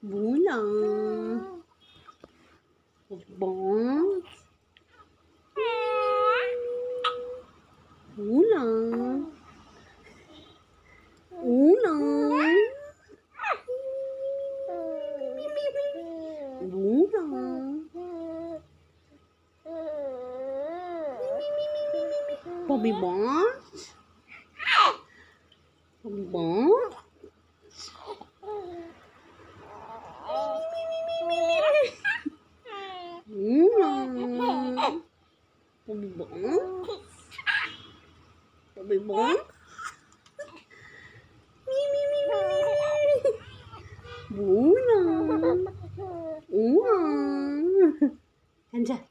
Bulang. Bong. Ulang. Ulang. Ulang. Bobby Bones. Bobby Bones. Ulang. Bobby Bones. Bobby Bones. Bulang. Ulang. Kan dyan.